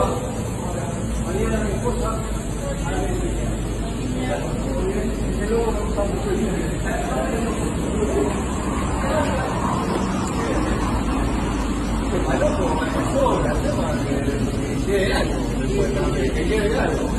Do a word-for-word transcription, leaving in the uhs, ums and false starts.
Mañana mi esposa a la medicina. Desde luego me gusta mucho el cine. Qué paloco, una persona, que quede algo, después, que quede algo.